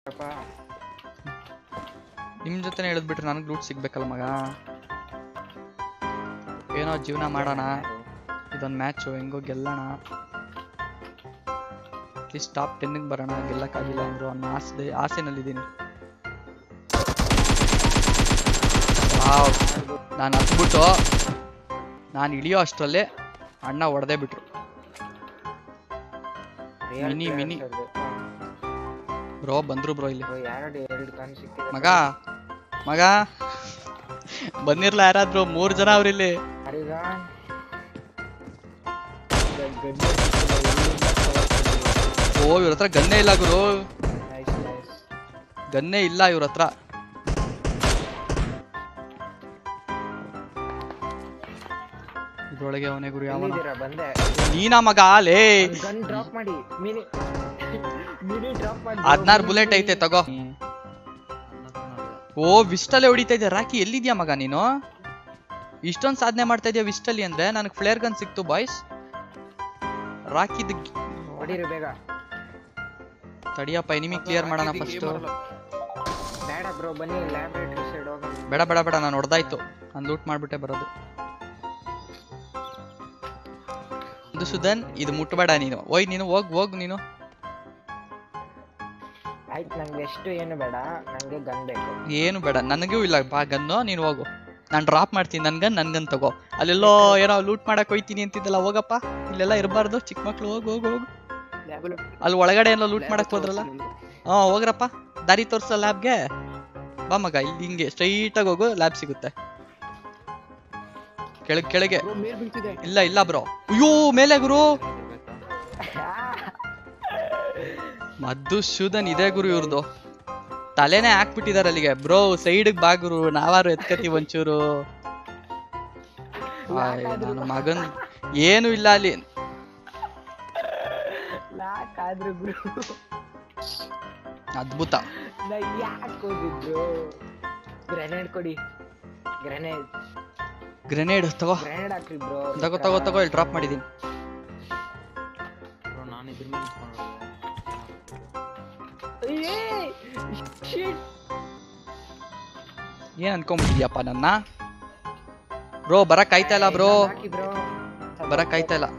ನಿಮ್ ಜೊತೆನೆ ಹೇಳಿದ್ಬಿಟ್ರೆ ನನಗೆ ಲೂಟ್ ಸಿಗ್ಬೇಕಲ್ಲ ಮಗ. ಏನೋ ಜೀವನ ಮಾಡೋಣ, ಇದೊಂದು ಮ್ಯಾಚು ಹೆಂಗೋ ಗೆಲ್ಲೋಣ, ಅಟ್ಲೀಸ್ಟ್ ಟಾಪ್ 10 ಬರೋಣ. ಗೆಲ್ಲಕ್ಕಾಗಿಲ್ಲ ಅಂದ್ರು ಅನ್ನೋ ಆಸೆನಲ್ಲಿದ್ದೀನಿ. ನಾನು ಹತ್ಬಿಟ್ಟು ನಾನು ಇಳಿಯೋ ಅಷ್ಟರಲ್ಲೇ ಅಣ್ಣ ಹೊಡೆದೇ ಬಿಟ್ರು. ಮಿನಿ ಬ್ರೋ ಬಂದ್ರು ಬ್ರೋ ಇಲ್ಲಿ. ಮಗ ಮಗ ಬಂದಿರ್ಲ ಯಾರಾದ್ರು 3 ಜನ ಅವ್ರಿಲ್ಲಿ. ಓ ಇವ್ರ ಹತ್ರ ಗನ್ನೇ ಇಲ್ಲ ಗುರು, ಗನ್ನೇ ಇಲ್ಲ ಇವ್ರ ಹತ್ರ. ಇದ್ರೊಳಗೆ ಅವನೇ ಗುರು. ಯಾವ ನೀನಾ ಮಗ ಲೇ? 16 ಬುಲೆಟ್ ಐತೆ ತಗೋ. ಓ ವಿಸ್ಟಲ್ಲೇ ಹೊಡಿತಾ ಇದ್ಯಾ ರಾಕಿ? ಎಲ್ಲಿದ್ಯಾ ಮಗ ನೀನು? ಇಷ್ಟೊಂದು ಸಾಧನೆ ಮಾಡ್ತಾ ಇದೆಯಾ ವಿಸ್ಟಲ್ಲಿ ಅಂದ್ರೆ? ನನಗೆ ಫ್ಲೇರ್ ಗನ್ ಸಿಕ್ತು ಬಾಯ್ಸ್. ರಾಕಿದ್ ತಡಿಯಪ್ಪ, ಎನಿಮಿ ಕ್ಲಿಯರ್ ಮಾಡೋಣ ಫಸ್ಟ್. ಬೇಡ ಬೇಡ ಬೇಡ, ನಾನು ಹೊಡೆದಾಯ್ತು. ನಾನು ಲೂಟ್ ಮಾಡ್ಬಿಟ್ಟೆ ಬರೋದು. ಸುಧನ್ ಇದು ಮುಟ್ಟಬೇಡ ನೀನು. ಓಯ್ ನೀನು ಹೋಗ್ ನೀನು. ಆಯ್ತು, ನಂಗೆ ಎಷ್ಟು ಏನು ಬೇಡ, ನಂಗೆ ಗನ್ ಬೇಕು. ಏನು ಬೇಡ ನನಗೂ ಇಲ್ಲ ಬಾ ಗನ್ನು. ನೀನು ಹೋಗು, ನಾನು ಡ್ರಾಪ್ ಮಾಡ್ತೀನಿ. ನನ್ ಗನ್ ತಗೋ. ಅಲ್ಲೆಲ್ಲೋ ಏನೋ ಲೂಟ್ ಮಾಡಕ್ ಹೋಯ್ತೀನಿ ಅಂತಿದ್ದಲ್ಲ, ಹೋಗಪ್ಪ. ಇಲ್ಲೆಲ್ಲ ಇರಬಾರ್ದು ಚಿಕ್ಕ ಮಕ್ಳು. ಹೋಗು. ಅಲ್ಲಿ ಒಳಗಡೆ ಏನೋ ಲೂಟ್ ಮಾಡಕ್ ಹೋದ್ರಲ್ಲ. ಹೋಗ್ರಪ್ಪ, ದಾರಿ ತೋರ್ಸ ಲ್ಯಾಬ್ಗೆ. ಬಾ ಮಗ, ಇಲ್ಲಿ ಹಿಂಗೆ ಸ್ಟ್ರೈಟ್ ಆಗಿ ಹೋಗು, ಲ್ಯಾಬ್ ಸಿಗುತ್ತೆ. ಕೆಳಗೆ ಇಲ್ಲ ಬ್ರೋ. ಅಯ್ಯೋ ಮೇಲೆ ಗುರು. ಮಧುಸೂದನ್ ಇದೆ ಗುರು ಇವ್ರದು. ತಲೆನೇ ಹಾಕ್ಬಿಟ್ಟಿದಾರೆ ಅಲ್ಲಿಗೆ. ಬ್ರೋ ಸೈಡ್ ಬಾ ಗುರು, ನಾವಾರು ಎತ್ಕತಿ ಒಂಚೂರು. ನನ್ನ ಮಗನ್ ಏನು ಇಲ್ಲ ಅಲ್ಲಿ. ಅದ್ಭುತ. ಗ್ರೆನೇಡ್ ಕೊಡಿ. ಗ್ರೆನೇಡ್ ತಗೋ. ತಗೋ ಇಲ್ಲಿ ಡ್ರಾಪ್ ಮಾಡಿದೀನಿ. ಏನ್ ಅನ್ಕೊಂಡ್ಬಿಟ್ಟಿದ್ಯಪ್ಪ ನನ್ನ? ಬ್ರೋ ಬರಕ್ ಆಯ್ತಾ ಇಲ್ಲ ಬ್ರೋ, ಬರಕ್ ಆಯ್ತಾ ಇಲ್ಲ.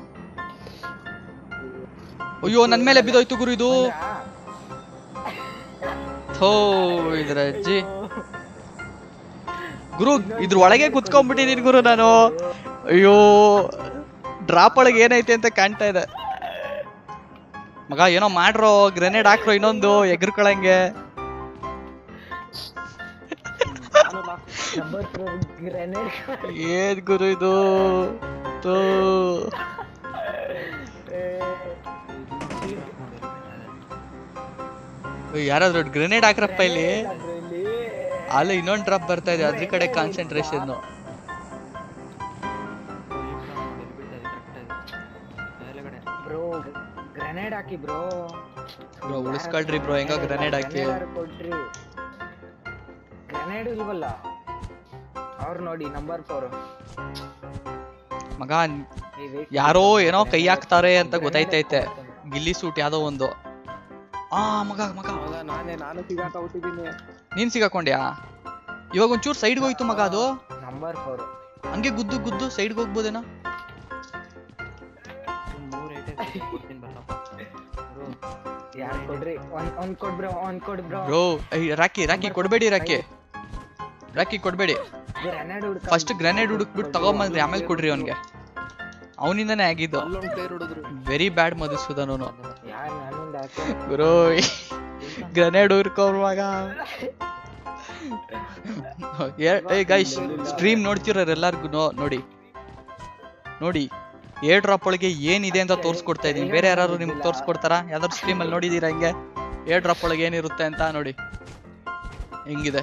ಅಯ್ಯೋ ನನ್ ಮೇಲೆ ಬಿದ್ದೋಯ್ತು ಗುರು ಇದು. ಥೋ ಇದ್ರ ಅಜ್ಜಿ ಗುರು, ಇದ್ರ ಒಳಗೆ ಕುತ್ಕೊಂಡ್ಬಿಟ್ಟಿದೀನಿ ಗುರು ನಾನು. ಅಯ್ಯೋ ಡ್ರಾಪ್ ಒಳಗೆ ಏನೈತೆ ಅಂತ ಕಾಣ್ತಾ ಇದೆ ಮಗ. ಏನೋ ಮಾಡ್ರೋ, ಗ್ರೆನೇಡ್ ಹಾಕ್ರೋ ಇನ್ನೊಂದು ಎಗ್ರಕೊಳಂಗೆ. ಏನ್ ಗುರು ಇದು? ಯಾರಾದ್ರೂ ಗ್ರೆನೇಡ್ ಹಾಕ್ರಪ್ಪ ಇಲ್ಲಿ. ಅಲ್ಲ ಇನ್ನೊಂದು ಡ್ರಾಪ್ ಬರ್ತಾ ಇದೆ, ಅದ್ರ ಕಡೆ ಕಾನ್ಸಂಟ್ರೇಷನ್. ಗ್ರೆನೇಡ್ ಹಾಕಿ ಬ್ರೋ. ಉಳಿಸ್ಕೊಳ್ರಿ ಬ್ರೋ, ಹೆಂಗ ಗ್ರೆನೇಡ್ ಹಾಕಿ. ಗ್ರೆನೇಡ್ ಇಲ್ವಲ್ಲ ಅವ್ರು ನೋಡಿ. ನಂಬರ್ 4 ಮಗ ಯಾರೋ ಏನೋ ಕೈ ಹಾಕ್ತಾರೆ ಅಂತ ಗೊತ್ತಾಯ್ತೈತೆ. ಗಿಲ್ಲಿ ಸೂಟ್ ಯಾವ್ದೋ ಒಂದು. ಮಗ ನಾನು ಸಿಗಾಕೊಂಡಿದ್ದೀನಿ. ನೀನ್ ಸಿಗಾಕೊಂಡ್ಯಾ? ಇವಾಗ ಒಂಚೂರು ಸೈಡ್ಗೆ ಹೋಯ್ತು ಮಗ ಅದು. ನಂಬರ್ 4 ಹಂಗೆ ಗುದ್ದು ಸೈಡ್ಗೆ ಹೋಗ್ಬೋದೇನೋ. ಬ್ರೋ ರಾಕಿ ಕೊಡ್ಬೇಡಿ. ರಾಕಿ ಕೊಡ್ಬೇಡಿ. ಫಸ್ಟ್ ಗ್ರೆನೇಡ್ ಹುಡುಕ್ಬಿಟ್ಟು ತಗೊಂಬಂದ್ರಿ, ಆಮೇಲೆ ಕೊಡ್ರಿ ಅವನ್ಗೆ. ಅವನಿಂದಾನೇ ಆಗಿದ್ದು. ವೆರಿ ಬ್ಯಾಡ್ ಮಧುಸೂದನ್ ಅವನು. ಗುರು ಗ್ರೆನೇಡ್ ಹುಡ್ಕೋರುವಾಗ. ಗೈಸ್ ಸ್ಟ್ರೀಮ್ ನೋಡ್ತಿರೋರೆಲ್ಲರಿಗೂ ನೋಡಿ ಏರ್ ಡ್ರಾಪ್ ಒಳಗೆ ಏನಿದೆ ಅಂತ ತೋರಿಸ್ಕೊಡ್ತಾ ಇದೀನಿ. ಬೇರೆ ಯಾರು ನಿಮ್ಗೆ ತೋರಿಸ್ಕೊಡ್ತಾರಾ? ಯಾವ್ದಾದ್ರು ಸ್ಟ್ರೀಮ್ ಅಲ್ಲಿ ನೋಡಿದೀರಾ ಹಿಂಗೆ ಏರ್ ಡ್ರಾಪ್ ಒಳಗೆ ಏನಿರುತ್ತೆ ಅಂತ? ನೋಡಿ ಹೆಂಗಿದೆ.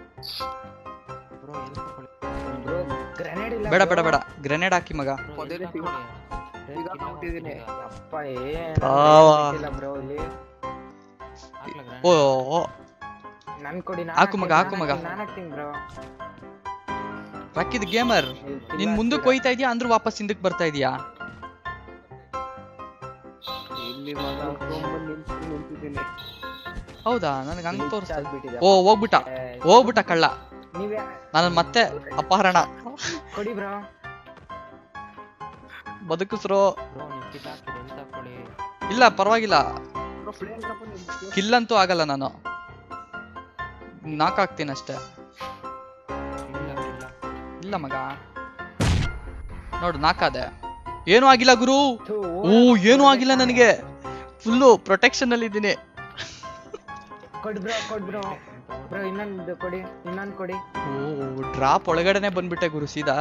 ಬೇಡ ಗ್ರೆನೇಡ್ ಹಾಕಿ ಮಗ. ಹಾಕು ಮಗ. ರಾಕಿದ್ ಗೇಮರ್, ನೀನ್ ಮುಂದಕ್ಕೆ ಹೋಯ್ತಾ ಇದೀಯಾ ಅಂದ್ರೂ ವಾಪಸ್ ಹಿಂದಕ್ಕೆ ಬರ್ತಾ ಇದೀಯಾ? ಹೌದಾ ನನಗೆ ಹಂಗ್ ತೋರಿಸ್ತಾ ಆಗ್ಬಿಟ್ಟಿದೆ. ಓ ಹೋಗ್ಬಿಟ್ಟ ಕಳ್ಳ. ನೀವೇ ನಾನು ಮತ್ತೆ ಅಪಹರಣ. ಕೊಡಿ ಬ್ರೋ. ಬದುಕಿಸ್ರೋ. ಬ್ರೋ ನೀವು ಕಿತ್ತಾಕ್ತಿರಿ ಎಂತ ಕೊಡಿ. ಇಲ್ಲ ಪರವಾಗಿಲ್ಲ, ಕಿಲ್ ಅಂತೂ ಆಗಲ್ಲ, ನಾನು ನಾಕ್ ಆಗ್ತೀನಿ ಅಷ್ಟೇ. ಇಲ್ಲ ಮಗ ನೋಡು ನಾಕಾದೆ, ಏನೂ ಆಗಿಲ್ಲ ಗುರು. ಓ ಏನೂ ಆಗಿಲ್ಲ ನನಗೆ, ಫುಲ್ಲು ಪ್ರೊಟೆಕ್ಷನ್ ಅಲ್ಲಿ ಇದ್ದೀನಿ. ಕೊಡಿ ಬ್ರೋ. ಬ್ರೋ ಇನ್ನೊಂದು ಕೊಡಿ, ಕೊಡಿ. ಓ ಡ್ರಾಪ್ ಒಳಗಡೆನೆ ಬಂದ್ಬಿಟ್ಟೆ ಗುರು ಸೀದಾ.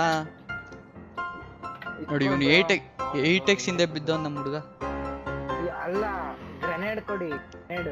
ನೋಡಿ ಇವನು 8x ಹಿಂದೆ ಬಿದ್ದವನ್ ನಮ್ಮ ಹುಡುಗ. ಅಲ್ಲ ಗ್ರೆನೇಡ್ ಕೊಡಿ, ಗ್ರೆನೇಡ್.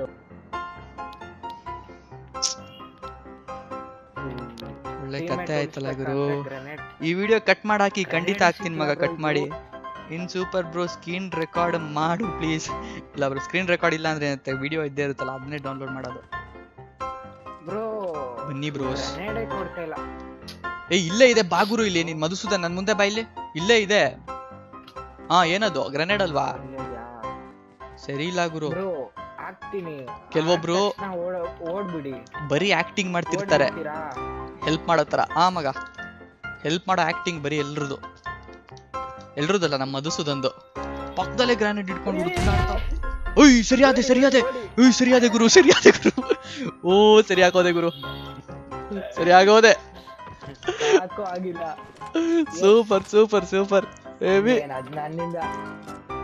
ಒಳ್ಳೆ ಕತೆ ಆಯ್ತಲ್ಲ ಗುರು. ಈ ವಿಡಿಯೋ ಕಟ್ ಮಾಡಾಕಿ, ಖಂಡಿತ ಹಾಕ್ತೀನಿ ಮಗ, ಕಟ್ ಮಾಡಿ. ಇನ್ ಸೂಪರ್ ಬ್ರೋ ಸ್ಕ್ರೀನ್ ರೆಕಾರ್ಡ್ ಮಾಡು ಪ್ಲೀಸ್. ಇಲ್ಲ ಬ್ರೋ ಸ್ಕ್ರೀನ್ ರೆಕಾರ್ಡ್ ಇಲ್ಲ ಅಂದ್ರೆ ಏನಂತೆ, ವಿಡಿಯೋ ಇದ್ದೇ ಇರುತ್ತಲ್ಲ ಅದನ್ನೇ ಡೌನ್ಲೋಡ್ ಮಾಡೋದು. ಬ್ರೋ ಬನ್ನಿ ಬ್ರೋಸ್. ಗ್ರೆನೇಡ್ ಕೊಡ್ತಾ ಇಲ್ಲ. ಇಲ್ಲೇ ಇದೆ ಬಾಗುರು, ಇಲ್ಲಿ ನೀನ್ ಮಧುಸೂದನ್ ನನ್ ಮುಂದೆ ಬಾ, ಇಲ್ಲೇ ಇದೆ. ಹಾ ಏನದು ಗ್ರೆನೇಡ್ ಅಲ್ವಾ? ಸರಿ ಇಲ್ಲ ಗುರು. ಬ್ರೋ ಆಗ್ತೀನಿ. ಕೆಲವೊಬ್ರು ಓಡ್ಬಿಡಿ, ಬರೀ ಆಕ್ಟಿಂಗ್ ಮಾಡ್ತಿರ್ತಾರೆ ಹೆಲ್ಪ್ ಮಾಡೋ ತರ. ಆ ಮಗ ಹೆಲ್ಪ್ ಮಾಡೋ ಆಕ್ಟಿಂಗ್ ಬರೀ ಎಲ್ರದಲ್ಲ, ನಮ್ಮ ಮಧುಸೂದಂದು ಪಕ್ಕದಲ್ಲೇ ಗ್ರಾನೇಡ್ ಇಟ್ಕೊಂಡು ಓಯ್ ಸರಿಯಾದೆ ಗುರು. ಓ ಸರಿಯಾಗೋದೆ ಗುರು, ಸರಿಯಾಗೋದೆ. ಆಗಿಲ್ಲ. Super baby. ನನ್ನಿಂದ